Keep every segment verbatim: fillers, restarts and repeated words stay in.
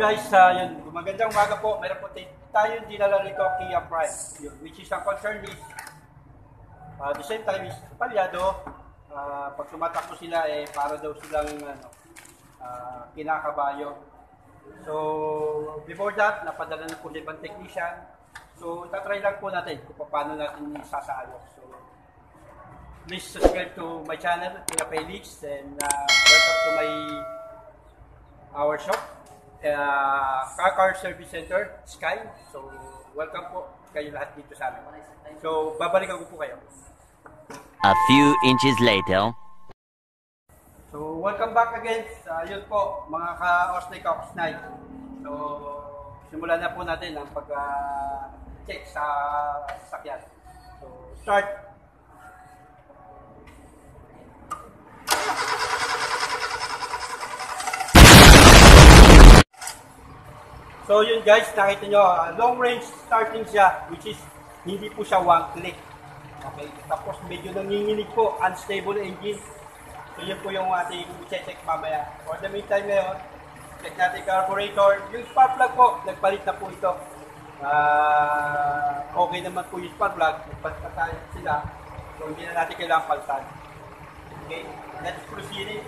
guys, uh, yun, magandang umaga po. Meron po tayo dinala rito Kia Pride, yun, which is ang concern is, uh, at the same time is palyado. Uh, pag tumatakbo sila, eh, para daw silang ano, uh, kinakabayo. So, before that, napadala na po sa ibang technician. So, tatry lang po natin kung paano natin sasayos. So, please subscribe to my channel, Kia Felix, and uh, welcome to my our shop, uh, Car Car Service Center, Sky. So, welcome po kayo lahat dito sa amin. So, babalikan ko po kayo. A few inches later. So, welcome back again. Uh, yun po, mga ka-Osnay, ka-Osnay. So, simulan na po natin ang pag-check uh, sa sasakyan. So, start. So yun guys, nakita nyo, uh, long range starting siya, which is hindi po siya one click. Okay, tapos medyo nanginginig po, unstable engine. So yun po yung ating i-check mamaya. For the meantime ngayon, check natin carburetor. Yung spark plug po, nagpalit na po ito. Uh, okay naman po yung spark plug, nagpalit na tayo sila. So hindi na natin kailangan palitan. Okay, let's proceed.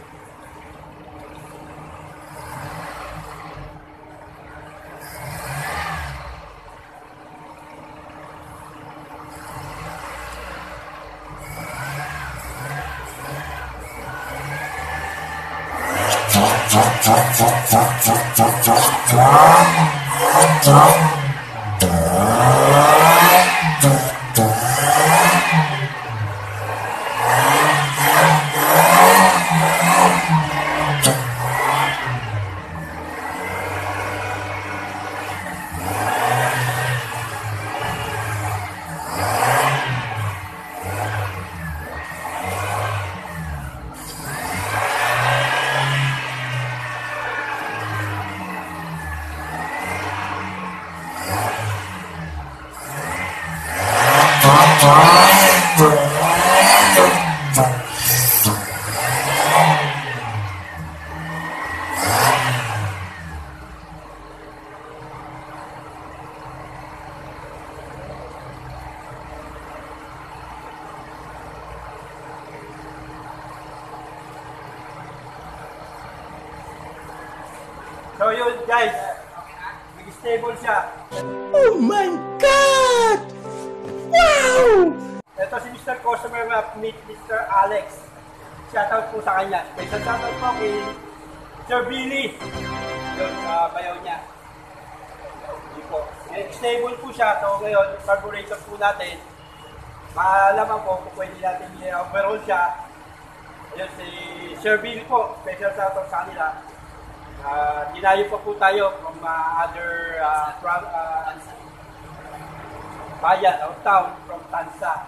So yun guys, nag-stable siya. Oh my God! Wow! Ito si Mister Customer Map, meet Mister Alex. Shoutout po sa kanya. Special shoutout po kay Sir Billy. Yun, sa bayaw niya. Yun po. Stable po siya. So ngayon, carburetor po natin. Maalaman po kung pwede natin i-overhaul siya. Yun, si Sir Billy po. Special shoutout sa kanila. Uh, dinayo pa po tayo from uh, other uh, from, uh, bayan o town from Tansa.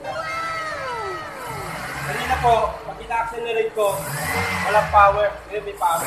Kanina po, pag ina-accelerate ko, walang power. Ngayon may power.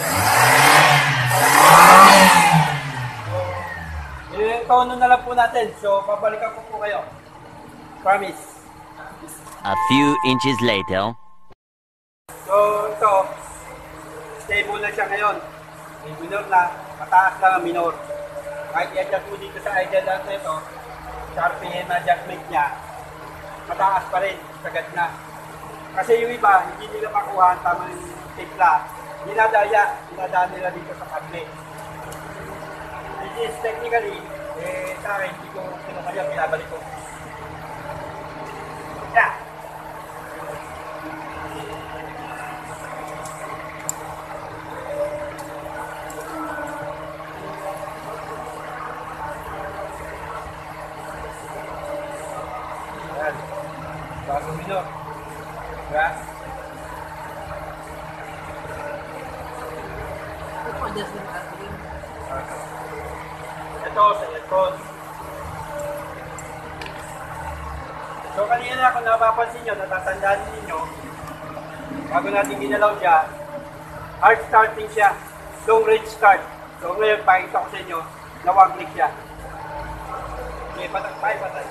So, i-tono na lang po natin. So, babalikan ko po kayo. Promise. A few inches later. So, ito. Stable na siya ngayon. May minor na, mataas lang ang minor. Kahit i-adjust mo dito sa idle dance na ito, sa R P M na adjustment niya, mataas pa rin, sagad na. Kasi yung iba, hindi nila makuha ang tamang timpla. Dinadaya, dinadaan nila dito sa kable. This is technically, eh, sa akin, hindi ko pinakaya, pinabalik ko. Yeah! Bago minor. Diba? Ito sa aircon. So kanina kung napapansin nyo, natatandaan ninyo, bago natin ginalaw siya, hard starting siya, long range start. So ngayon, pakita ko sa inyo, nawag-click siya. Okay, patay, patay, patay.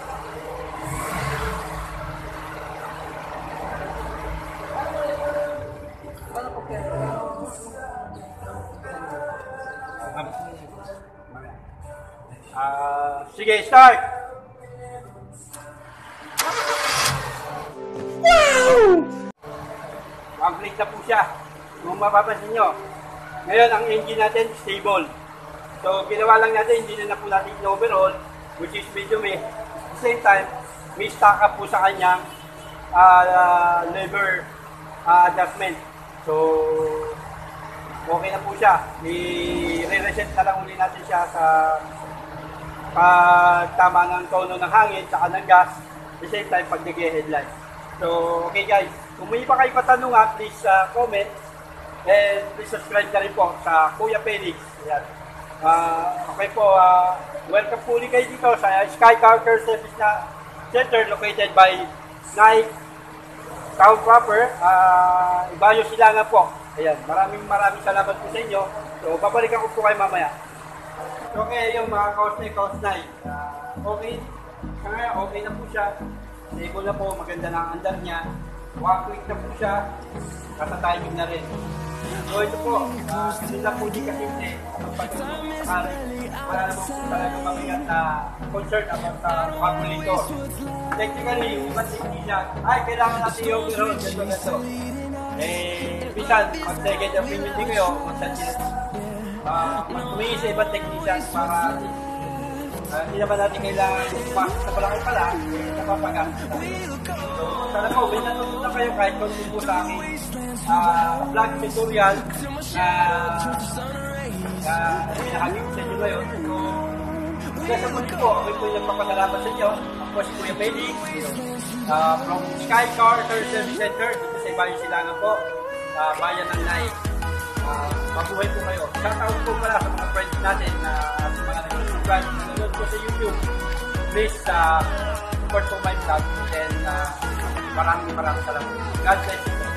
Sige, start! Wow! Ang click na po siya. Kung mapapansin nyo. Ngayon, ang engine natin, stable. So, ginawa lang natin, hindi na, na po natin in-overhaul, which is medyo may, at the same time, may stock up po sa kanyang uh, lever uh, adjustment. So, okay na po siya. I-reset na lang uli natin siya sa pagtama ng tono ng hangin, saka ng gas, at the same time, pag nag-headlight. So, okay guys, kung may pa kayo patanungan, please uh, comment, and please subscribe na rin po sa Kuya Felix. Ayan. Uh, okay po, uh, welcome po ulit kayo dito sa Sky Car Care Service na Center located by Nike Town Proper, uh, Ibayo Silangan po. Ayan, maraming maraming salamat po sa inyo. So, babalikan ko po kayo mamaya. Okay, yung mga kausnay, kausnay. Uh, okay, kaya okay na po siya. Stable na po, maganda na ang andar niya. Walk-quick na po siya. Nasa timing na rin. So ito po, uh, hindi lang po di kasimple. Kapag sakari, wala naman po talaga mabigat na concern about sa calculator. Technically, yung iba't hindi niya, ay, kailangan natin yung overhaul, ganito, ganito. Eh, minsan, mag-second opinion din kayo, mag-second din. Uh, Humingi sa ibang technician para uh, hindi naman natin kailangan pumasok sa palaki pala, napapagamit na. So, sana po, may natutunan kayo kahit konti po sa akin uh, vlog tutorial na uh, pinakagin sa inyo ngayon. So, kaya sa muli po, ako po yung nagpapasalamat sa inyo. Ako si Kuya Felix uh, from Sky Car Service Center dito sa Ibayo Silangan po, uh, bayan ng Nay. Uh, mabuhay po kayo. Shoutout po pala sa mga friends natin na uh, sa mga nag-subscribe na nanonood po sa YouTube. Please uh, support po my vlog and uh, maraming maraming salamat. God bless you.